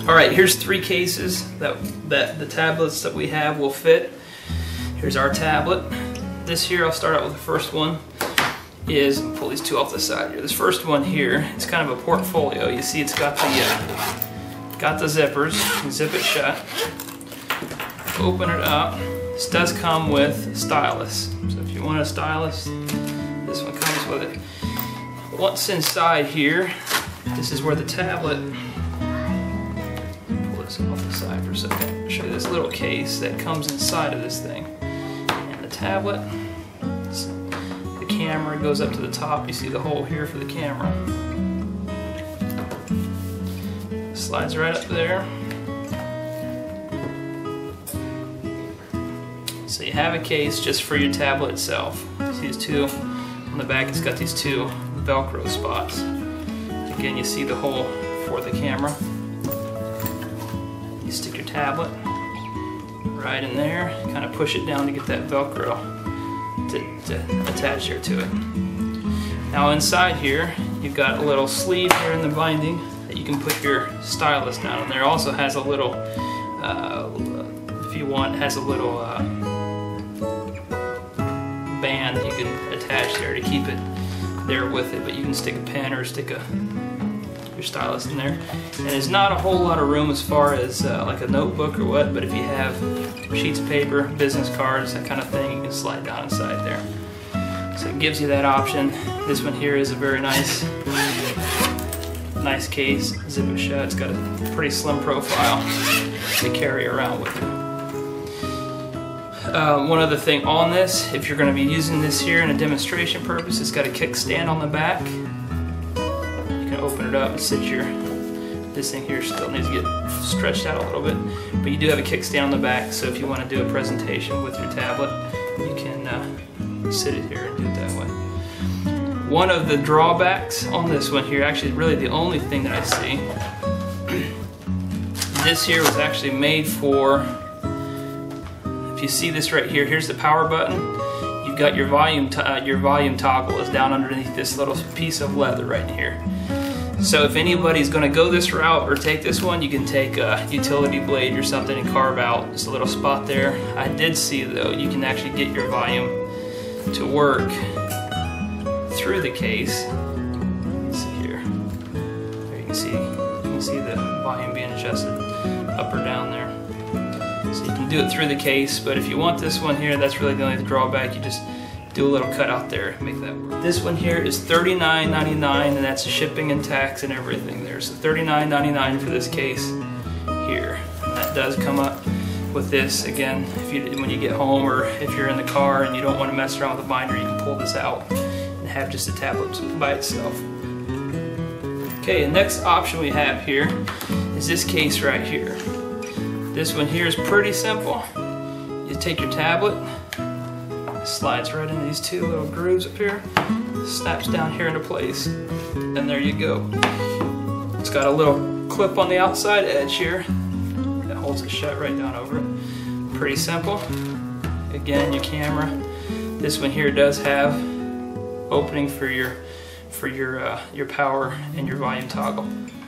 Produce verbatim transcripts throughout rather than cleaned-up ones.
All right, here's three cases that, that the tablets that we have will fit. Here's our tablet. This here, I'll start out with the first one, is, pull these two off the side here. This first one here, it's kind of a portfolio. You see it's got the, uh, got the zippers, you can zip it shut. Open it up. This does come with stylus. So if you want a stylus, this one comes with it. Once inside here, this is where the tablet, pull this off the side for a second. I'll show you this little case that comes inside of this thing. And the tablet, the camera goes up to the top. You see the hole here for the camera. Slides right up there. So you have a case just for your tablet itself. See these two on the back, it's got these two Velcro spots. Again, you see the hole for the camera. You stick your tablet right in there, kind of push it down to get that Velcro to, to attach here to it. Now inside here, you've got a little sleeve here in the binding that you can put your stylus down. And there also has a little, uh, if you want, has a little uh, band that you can attach there to keep it there with it, but you can stick a pen or stick a your stylus in there. And there's not a whole lot of room as far as uh, like a notebook or what, but if you have sheets of paper, business cards, that kind of thing, you can slide down inside there. So it gives you that option. This one here is a very nice nice case, zip it shut. It's got a pretty slim profile to carry around with you. Uh, one other thing on this, if you're going to be using this here in a demonstration purpose, it's got a kickstand on the back. You can open it up and sit your, this thing here still needs to get stretched out a little bit, but you do have a kickstand on the back, so if you want to do a presentation with your tablet, you can uh, sit it here and do it that way. One of the drawbacks on this one here, actually really the only thing that I see, this here was actually made for, you see this right here, here's the power button. You've got your volume uh, your volume toggle is down underneath this little piece of leather right here. So if anybody's going to go this route or take this one, you can take a utility blade or something and carve out just a little spot there. I did see though, you can actually get your volume to work through the case. Let's see here. There you can see, you can see the volume being adjusted up or down there. So you can do it through the case, but if you want this one here, that's really the only drawback. You just do a little cut out there, make that work. This one here is thirty-nine ninety-nine, and that's shipping and tax and everything there. So thirty-nine ninety-nine for this case here. And that does come up with this. Again, if you when you get home or if you're in the car and you don't want to mess around with the binder, you can pull this out and have just a tablet by itself. Okay, the next option we have here is this case right here. This one here is pretty simple. You take your tablet, it slides right into these two little grooves up here, snaps down here into place, and there you go. It's got a little clip on the outside edge here that holds it shut right down over it. Pretty simple. Again, your camera. This one here does have opening for your for your uh, your power and your volume toggle.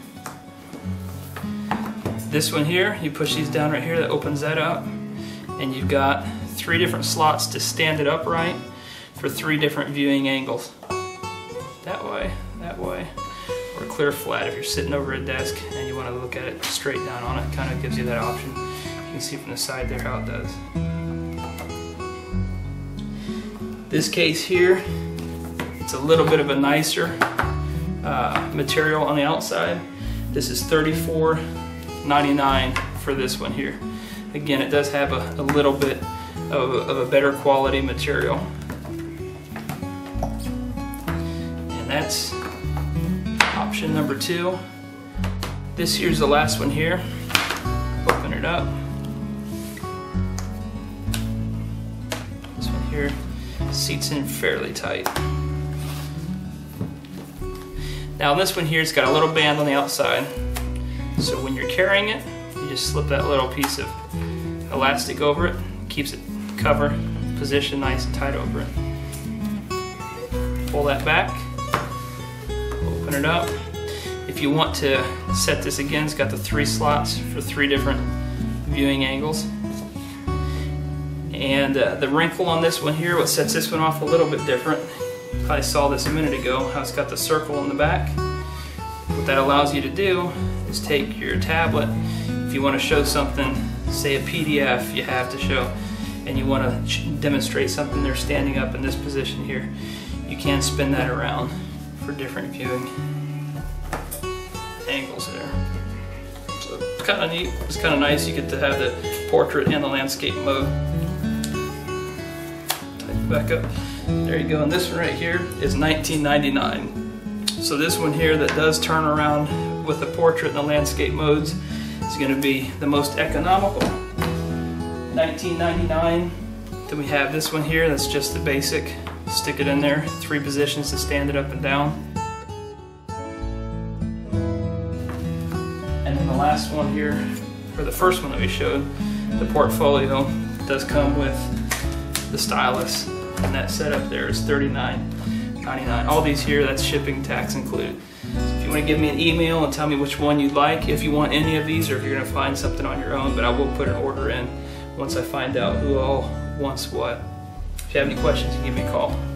This one here, you push these down right here, that opens that up, and you've got three different slots to stand it upright for three different viewing angles. That way, that way, or clear flat if you're sitting over a desk and you want to look at it straight down on it. Kind of gives you that option. You can see from the side there how it does. This case here, it's a little bit of a nicer uh, material on the outside. This is thirty-four ninety-nine for this one here. Again, it does have a, a little bit of a, of a better quality material. And that's option number two. This here's the last one here. Open it up. This one here seats in fairly tight. Now this one here, it's got a little band on the outside. So when you're carrying it, you just slip that little piece of elastic over it, keeps it cover, position nice and tight over it. Pull that back, open it up. If you want to set this again, it's got the three slots for three different viewing angles. And uh, the wrinkle on this one here, what sets this one off a little bit different, you probably saw this a minute ago, how it's got the circle in the back. What that allows you to do is take your tablet, if you want to show something, say a P D F you have to show, and you want to demonstrate something they're standing up in this position here, you can spin that around for different viewing angles there. So it's kind of neat, it's kind of nice, you get to have the portrait and the landscape mode. Type back up, there you go, and this one right here is nineteen ninety-nine. So this one here that does turn around with the portrait and the landscape modes is going to be the most economical, nineteen ninety-nine. Then we have this one here, that's just the basic, stick it in there, three positions to stand it up and down. And then the last one here, or the first one that we showed, the portfolio, does come with the stylus, and that setup there is thirty-nine ninety-nine. All these here, that's shipping, tax included. So if you want to give me an email and tell me which one you'd like, if you want any of these or if you're going to find something on your own, but I will put an order in once I find out who all wants what. If you have any questions, you give me a call.